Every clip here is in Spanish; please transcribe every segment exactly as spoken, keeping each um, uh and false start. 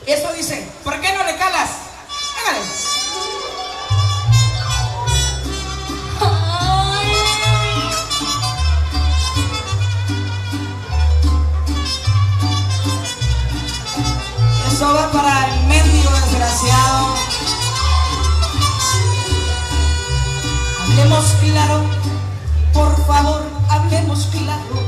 Esto dice, ¿por qué no le calas? Hágale. Eso va para el mendigo desgraciado. Hablemos claro, por favor, hablemos claro.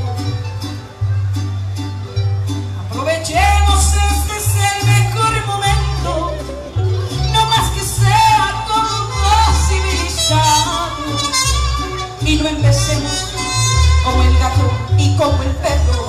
Aprovechemos, este es el mejor momento, no más que sea todo civilizado. Y no empecemos como el gato y como el perro.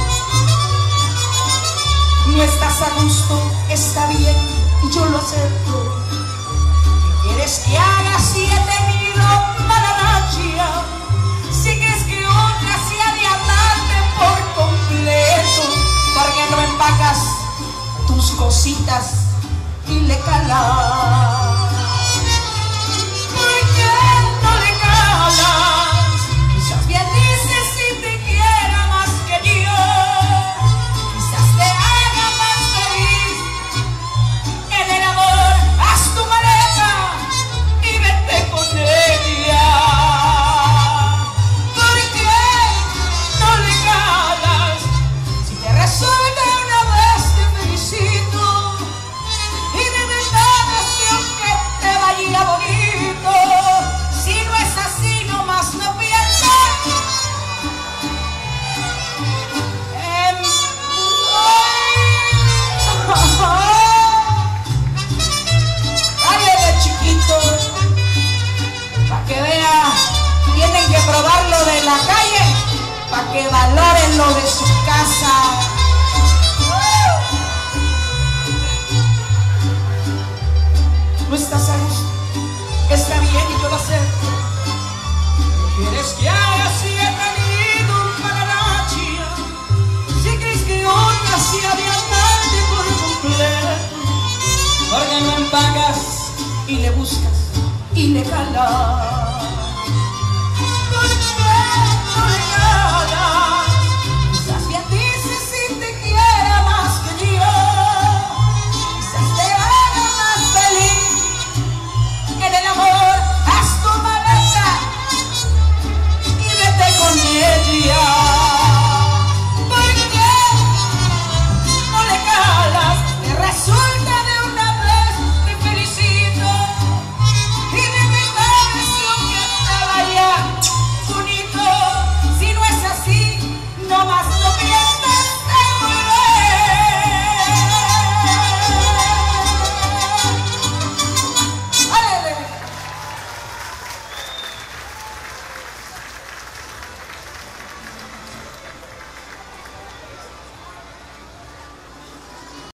No estás a gusto, está bien, y yo lo acepto. ¿Qué quieres que haga si he tenido mala racha? Si crees que otra sea de amarte por completo, ¿por qué no empacas tus cositas y le calas? ¿Por qué no le calas? Quizás bien dices si te quiera más que yo. Quizás te haga más feliz. En el amor haz tu maleta y vete con ella. ¿Por qué no le calas? Si te resulta una vez te felicito. Y de verdad deseo que te vaya bonito. Si no es así, nomás no pienses en mí. Cállate, chiquito, para que vea. Tienen que probar lo de la calle para que valoren lo de su casa. No estás a gusto, está bien y yo lo acepto. ¿Qué quieres que haga si he tenido para la chía? Si crees que otra sea de amarte por completo, ¿por qué no empacas y le buscas y le calas? ¿Por qué no le calas?